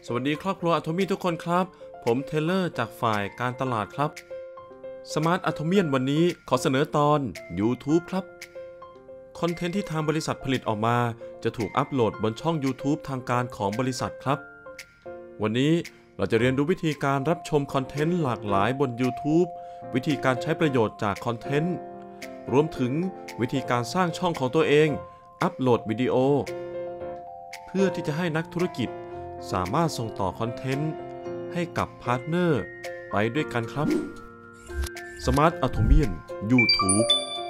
สวัสดีครอบครัวอะโทมี่ทุกคนครับผมเทเลอร์จากฝ่ายการตลาดครับ Smart Atomian วันนี้ขอเสนอตอน YouTube ครับคอนเทนต์ที่ทางบริษัทผลิตออกมาจะถูกอัปโหลดบนช่อง YouTube ทางการของบริษัทครับวันนี้เราจะเรียนรู้วิธีการรับชมคอนเทนต์หลากหลายบน YouTube วิธีการใช้ประโยชน์จากคอนเทนต์รวมถึงวิธีการสร้างช่องของตัวเองอัปโหลดวิดีโอเพื่อที่จะให้นักธุรกิจสามารถส่งต่อคอนเทนต์ให้กับพาร์ทเนอร์ไปด้วยกันครับ Smart Atomian YouTube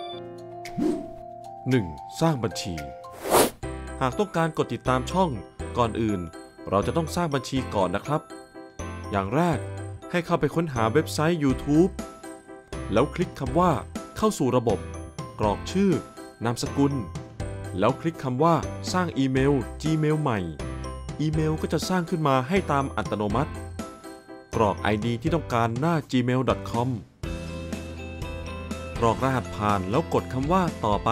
1. สร้างบัญชีหากต้องการกดติดตามช่องก่อนอื่นเราจะต้องสร้างบัญชีก่อนนะครับอย่างแรกให้เข้าไปค้นหาเว็บไซต์ YouTube แล้วคลิกคำว่าเข้าสู่ระบบกรอกชื่อนามสกุลแล้วคลิกคำว่าสร้างอีเมล Gmail ใหม่อีเมลก็จะสร้างขึ้นมาให้ตามอัตโนมัติกรอก ID ที่ต้องการหน้า gmail.com กรอกรหัสผ่านแล้วกดคำว่าต่อไป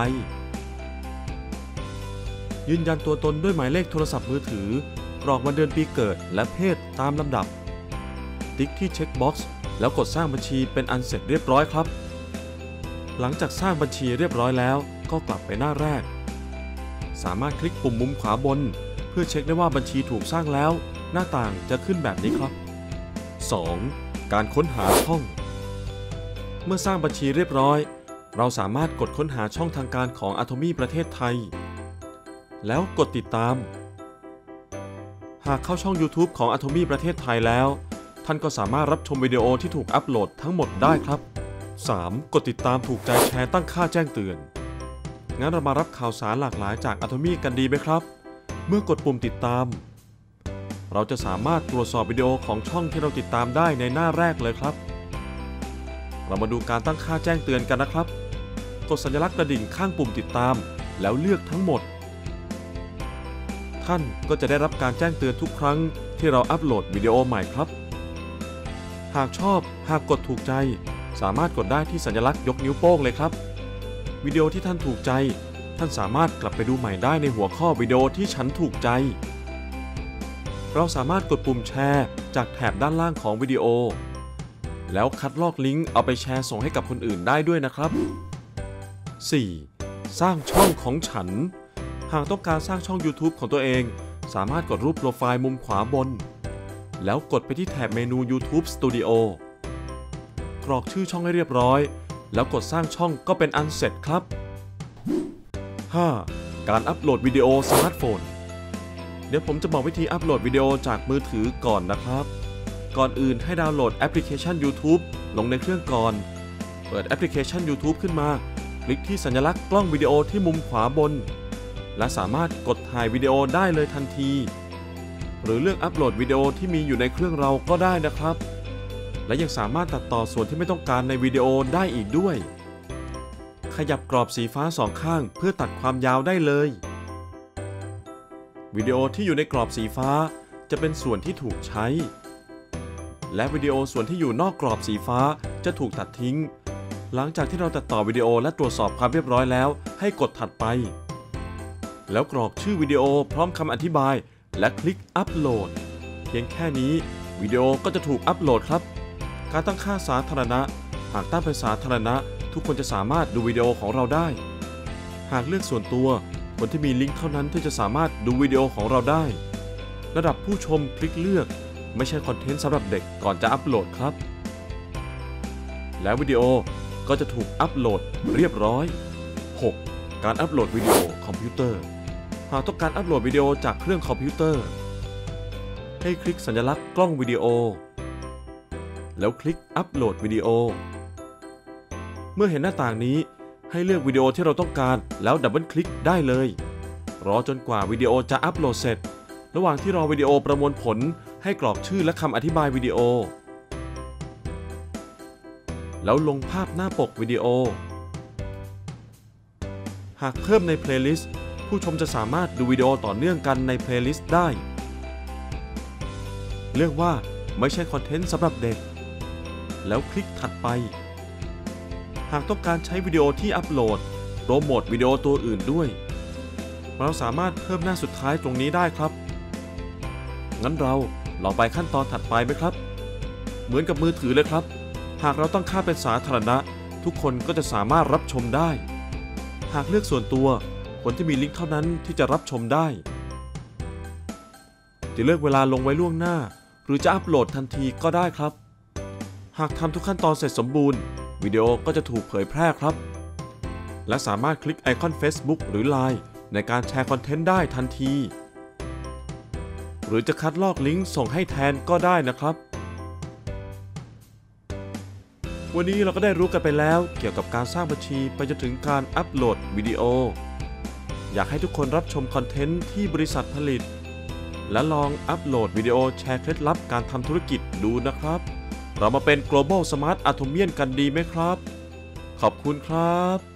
ยืนยันตัวตนด้วยหมายเลขโทรศัพท์มือถือกรอกวันเดือนปีเกิดและเพศตามลำดับติ๊กที่เช็คบ็อกซ์แล้วกดสร้างบัญชีเป็นอันเสร็จเรียบร้อยครับหลังจากสร้างบัญชีเรียบร้อยแล้วก็กลับไปหน้าแรกสามารถคลิกปุ่มมุมขวาบนเพื่อเช็คได้ว่าบัญชีถูกสร้างแล้วหน้าต่างจะขึ้นแบบนี้ครับ 2. การค้นหาช่องเมื่อสร้างบัญชีเรียบร้อยเราสามารถกดค้นหาช่องทางการของ Atomy ประเทศไทยแล้วกดติดตามหากเข้าช่อง YouTube ของ Atomy ประเทศไทยแล้วท่านก็สามารถรับชมวิดีโอที่ถูกอัปโหลดทั้งหมดได้ครับ 3. กดติดตามถูกใจแชร์ตั้งค่าแจ้งเตือนงั้นเรามารับข่าวสารหลากหลายจาก Atomy กันดีไหมครับเมื่อกดปุ่มติดตามเราจะสามารถตรวจสอบวิดีโอของช่องที่เราติดตามได้ในหน้าแรกเลยครับเรามาดูการตั้งค่าแจ้งเตือนกันนะครับกดสัญลักษณ์กระดิ่งข้างปุ่มติดตามแล้วเลือกทั้งหมดท่านก็จะได้รับการแจ้งเตือนทุกครั้งที่เราอัปโหลดวิดีโอใหม่ครับหากชอบหากกดถูกใจสามารถกดได้ที่สัญลักษณ์ยกนิ้วโป้งเลยครับวิดีโอที่ท่านถูกใจท่านสามารถกลับไปดูใหม่ได้ในหัวข้อวิดีโอที่ฉันถูกใจเราสามารถกดปุ่มแชร์จากแถบด้านล่างของวิดีโอแล้วคัดลอกลิงก์เอาไปแชร์ส่งให้กับคนอื่นได้ด้วยนะครับ 4. สร้างช่องของฉันหากต้องการสร้างช่อง YouTube ของตัวเองสามารถกดรูปโปรไฟล์มุมขวาบนแล้วกดไปที่แถบเมนู YouTube Studio กรอกชื่อช่องให้เรียบร้อยแล้วกดสร้างช่องก็เป็นอันเสร็จครับ 5. การอัปโหลดวิดีโอสมาร์ทโฟนเดี๋ยวผมจะบอกวิธีอัปโหลดวิดีโอจากมือถือก่อนนะครับก่อนอื่นให้ดาวน์โหลดแอปพลิเคชัน YouTube ลงในเครื่องก่อนเปิดแอปพลิเคชัน YouTube ขึ้นมาคลิกที่สัญลักษณ์กล้องวิดีโอที่มุมขวาบนและสามารถกดถ่ายวิดีโอได้เลยทันทีหรือเลือกอัปโหลดวิดีโอที่มีอยู่ในเครื่องเราก็ได้นะครับและยังสามารถตัดต่อส่วนที่ไม่ต้องการในวิดีโอได้อีกด้วยขยับกรอบสีฟ้าสองข้างเพื่อตัดความยาวได้เลยวิดีโอที่อยู่ในกรอบสีฟ้าจะเป็นส่วนที่ถูกใช้และวิดีโอส่วนที่อยู่นอกกรอบสีฟ้าจะถูกตัดทิ้งหลังจากที่เราตัดต่อวิดีโอและตรวจสอบความเรียบร้อยแล้วให้กดถัดไปแล้วกรอกชื่อวิดีโอพร้อมคำอธิบายและคลิกอัปโหลดเพียงแค่นี้วิดีโอก็จะถูกอัปโหลดครับการตั้งค่าสาธารณะหากตั้งเป็นสาธารณะทุกคนจะสามารถดูวิดีโอของเราได้หากเลือกส่วนตัวคนที่มีลิงก์เท่านั้นที่จะสามารถดูวิดีโอของเราได้ระดับผู้ชมคลิกเลือกไม่ใช่คอนเทนต์สำหรับเด็กก่อนจะอัปโหลดครับแล้ววิดีโอก็จะถูกอัปโหลดเรียบร้อย 6. การอัปโหลดวิดีโอคอมพิวเตอร์หากต้องการอัปโหลดวิดีโอจากเครื่องคอมพิวเตอร์ให้คลิกสัญลักษณ์กล้องวิดีโอแล้วคลิกอัปโหลดวิดีโอเมื่อเห็นหน้าต่างนี้ให้เลือกวิดีโอที่เราต้องการแล้วดับเบิลคลิกได้เลยรอจนกว่าวิดีโอจะอัปโหลดเสร็จระหว่างที่รอวิดีโอประมวลผลให้กรอกชื่อและคำอธิบายวิดีโอแล้วลงภาพหน้าปกวิดีโอหากเพิ่มในเพลย์ลิสต์ผู้ชมจะสามารถดูวิดีโอต่อเนื่องกันในเพลย์ลิสต์ได้เลือกว่าไม่ใช่คอนเทนต์สำหรับเด็กแล้วคลิกถัดไปหากต้องการใช้วิดีโอที่อัปโหลดโปรโมทวิดีโอตัวอื่นด้วยเราสามารถเพิ่มหน้าสุดท้ายตรงนี้ได้ครับงั้นเราลองไปขั้นตอนถัดไปไหมครับเหมือนกับมือถือเลยครับหากเราตั้งค่าเป็นสาธารณะทุกคนก็จะสามารถรับชมได้หากเลือกส่วนตัวคนที่มีลิงก์เท่านั้นที่จะรับชมได้จะเลือกเวลาลงไว้ล่วงหน้าหรือจะอัปโหลดทันทีก็ได้ครับหากทำทุกขั้นตอนเสร็จสมบูรณ์วิดีโอก็จะถูกเผยแพร่ครับและสามารถคลิกไอคอน Facebook หรือ LINE ในการแชร์คอนเทนต์ได้ทันทีหรือจะคัดลอกลิงก์ส่งให้แทนก็ได้นะครับวันนี้เราก็ได้รู้กันไปแล้วเกี่ยวกับการสร้างบัญชีไปจนถึงการอัปโหลดวิดีโออยากให้ทุกคนรับชมคอนเทนต์ที่บริษัทผลิตและลองอัปโหลดวิดีโอแชร์เคล็ดลับการทำธุรกิจดูนะครับเรามาเป็น Global Smart Atomian กันดีไหมครับขอบคุณครับ